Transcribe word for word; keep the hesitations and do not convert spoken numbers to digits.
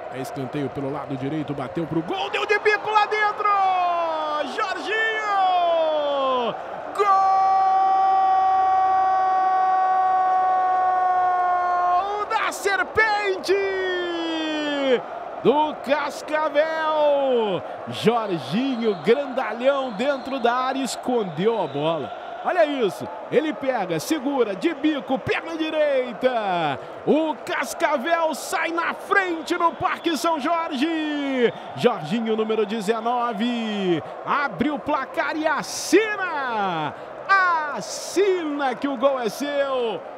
É escanteio pelo lado direito, bateu pro gol, deu de bico lá dentro! Jorginho! Gol da Serpente! Do Cascavel! Jorginho, grandalhão dentro da área, escondeu a bola. Olha isso, ele pega, segura, de bico, perna direita. O Cascavel sai na frente no Parque São Jorge. Jorginho, número dezenove, abre o placar e assina. Assina que o gol é seu.